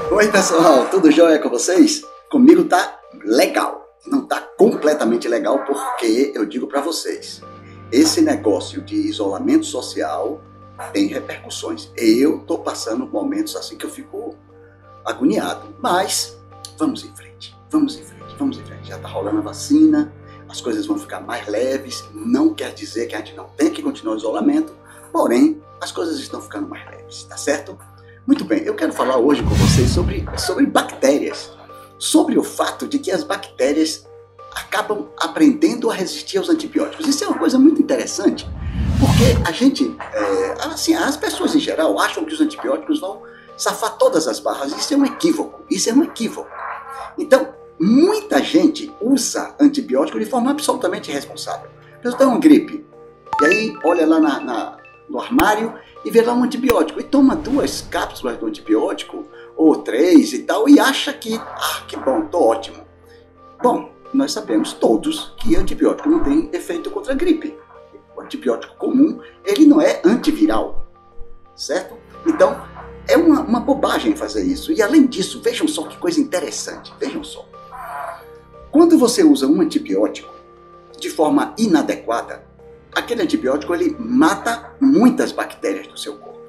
Oi pessoal, tudo jóia com vocês? Comigo tá legal, não tá completamente legal porque eu digo para vocês, esse negócio de isolamento social tem repercussões. Eu tô passando momentos assim que eu fico agoniado, mas vamos em frente, vamos em frente, vamos em frente. Já tá rolando a vacina, as coisas vão ficar mais leves, não quer dizer que a gente não tem que continuar o isolamento, porém as coisas estão ficando mais leves, tá certo? Muito bem, eu quero falar hoje com vocês sobre bactérias, sobre o fato de que as bactérias acabam aprendendo a resistir aos antibióticos. Isso é uma coisa muito interessante, porque a gente, as pessoas em geral acham que os antibióticos vão safar todas as barras. Isso é um equívoco, isso é um equívoco. Então, muita gente usa antibiótico de forma absolutamente irresponsável. A pessoa tem uma gripe, e aí olha lá no armário e vê lá um antibiótico, e toma 2 cápsulas do antibiótico, ou 3 e tal, e acha que bom, tô ótimo. Bom, nós sabemos todos que antibiótico não tem efeito contra a gripe. O antibiótico comum, ele não é antiviral, certo? Então, é uma bobagem fazer isso. E além disso, vejam só que coisa interessante, vejam só. Quando você usa um antibiótico de forma inadequada, aquele antibiótico ele mata muitas bactérias do seu corpo.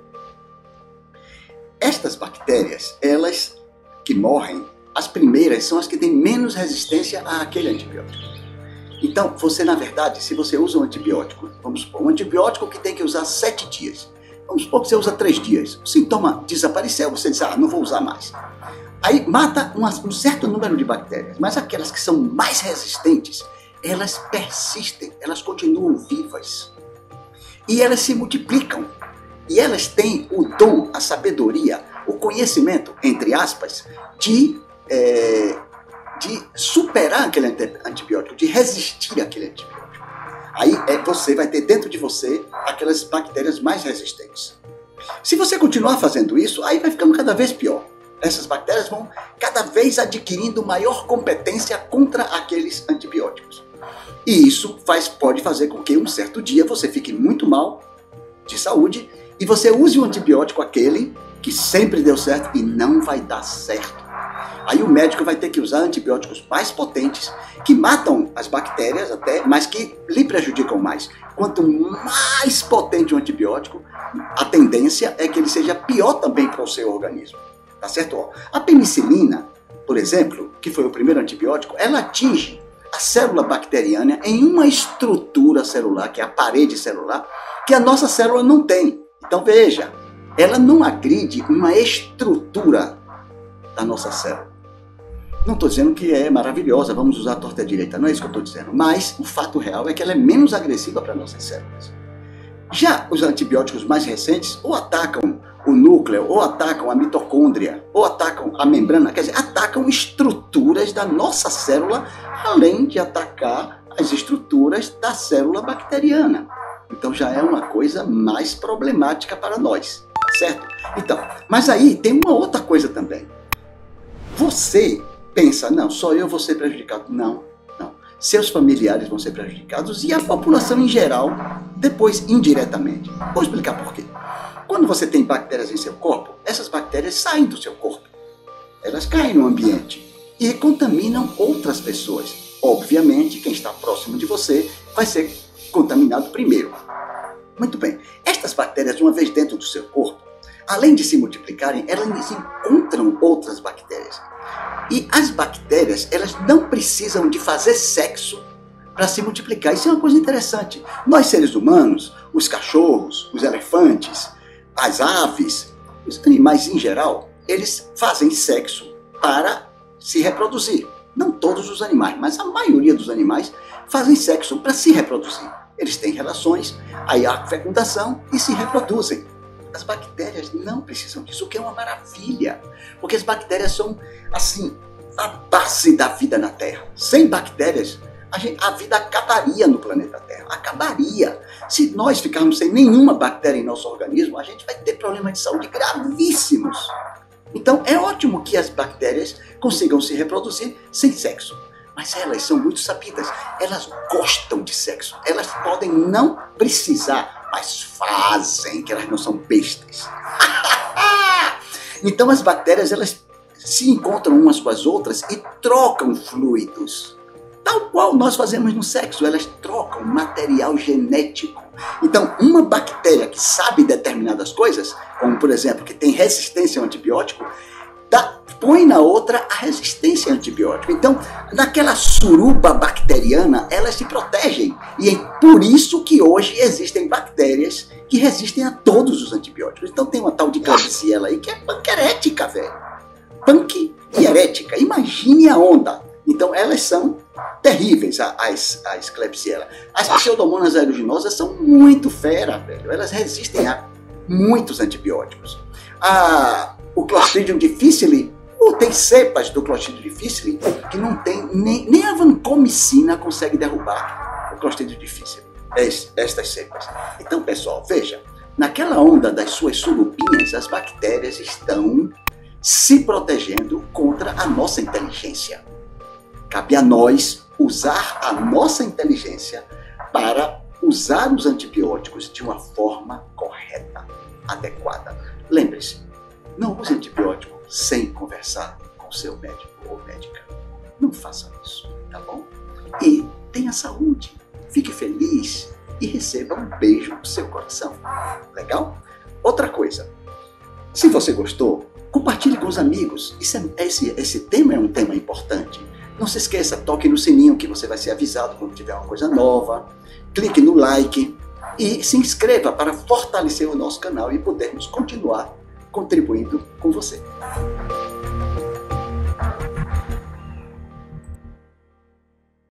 Estas bactérias, elas que morrem, as primeiras são as que têm menos resistência àquele antibiótico. Então, você na verdade, se você usa um antibiótico, vamos supor, um antibiótico que tem que usar 7 dias, vamos supor que você usa 3 dias, o sintoma desapareceu, você diz, não vou usar mais. Aí mata um certo número de bactérias, mas aquelas que são mais resistentes, elas persistem, elas continuam vivas. E elas se multiplicam. E elas têm o dom, a sabedoria, o conhecimento, entre aspas, de superar aquele antibiótico, de resistir àquele antibiótico. Aí você vai ter dentro de você aquelas bactérias mais resistentes. Se você continuar fazendo isso, aí vai ficando cada vez pior. Essas bactérias vão cada vez adquirindo maior competência contra aqueles antibióticos. E isso pode fazer com que um certo dia você fique muito mal de saúde e você use o antibiótico aquele que sempre deu certo e não vai dar certo. Aí o médico vai ter que usar antibióticos mais potentes que matam as bactérias até, mas que lhe prejudicam mais. Quanto mais potente o antibiótico, a tendência é que ele seja pior também para o seu organismo. Tá certo? A penicilina, por exemplo, que foi o primeiro antibiótico, ela atinge a célula bacteriana em uma estrutura celular, que é a parede celular, que a nossa célula não tem. Então veja, ela não agride uma estrutura da nossa célula. Não estou dizendo que é maravilhosa, vamos usar a torta direita, não é isso que eu estou dizendo, mas o fato real é que ela é menos agressiva para nossas células. Já os antibióticos mais recentes ou atacam o núcleo, ou atacam a mitocôndria, ou atacam a membrana, quer dizer, atacam estruturas da nossa célula, além de atacar as estruturas da célula bacteriana. Então já é uma coisa mais problemática para nós, certo? Então, mas aí tem uma outra coisa também. Você pensa, não, só eu vou ser prejudicado. Não. Seus familiares vão ser prejudicados e a população em geral, depois indiretamente. Vou explicar por quê. Quando você tem bactérias em seu corpo, essas bactérias saem do seu corpo. Elas caem no ambiente e contaminam outras pessoas. Obviamente, quem está próximo de você vai ser contaminado primeiro. Muito bem. Estas bactérias, uma vez dentro do seu corpo, além de se multiplicarem, elas encontram outras bactérias. E as bactérias, elas não precisam de fazer sexo para se multiplicar. Isso é uma coisa interessante. Nós, seres humanos, os cachorros, os elefantes, as aves, os animais em geral, eles fazem sexo para se reproduzir. Não todos os animais, mas a maioria dos animais fazem sexo para se reproduzir. Eles têm relações, aí há fecundação e se reproduzem. As bactérias não precisam disso, o que é uma maravilha. Porque as bactérias são, assim, a base da vida na Terra. Sem bactérias, a vida acabaria no planeta Terra. Acabaria. Se nós ficarmos sem nenhuma bactéria em nosso organismo, a gente vai ter problemas de saúde gravíssimos. Então, é ótimo que as bactérias consigam se reproduzir sem sexo. Mas elas são muito sabidas. Elas gostam de sexo. Elas podem não precisar, mas fazem, que elas não são bestas. Então, as bactérias, elas se encontram umas com as outras e trocam fluidos. Tal qual nós fazemos no sexo, elas trocam material genético. Então, uma bactéria que sabe determinadas coisas, como por exemplo, que tem resistência ao antibiótico, põe na outra a resistência ao antibiótico. Então, naquela suruba bacteriana, elas se protegem. E é por isso que hoje existem bactérias que resistem a todos os antibióticos. Então tem uma tal de Klebsiella aí que é panquerética, velho. Punk e herética. Imagine a onda. Então elas são terríveis, as Klebsiella. As pseudomonas aeruginosas são muito fera, velho. Elas resistem a muitos antibióticos. O Clostridium difficile, tem cepas do Clostridium difficile que não tem, nem a vancomicina consegue derrubar o Clostridium difficile, estas cepas. Então, pessoal, veja, naquela onda das suas surubinhas, as bactérias estão se protegendo contra a nossa inteligência. Cabe a nós usar a nossa inteligência para usar os antibióticos de uma forma correta, adequada. Lembre-se, não use antibiótico sem conversar com seu médico ou médica. Não faça isso, tá bom? E tenha saúde, fique feliz e receba um beijo no seu coração. Legal? Outra coisa, se você gostou, compartilhe com os amigos. Esse tema é um tema importante. Não se esqueça, toque no sininho que você vai ser avisado quando tiver uma coisa nova. Clique no like e se inscreva para fortalecer o nosso canal e podermos continuar contribuindo com você.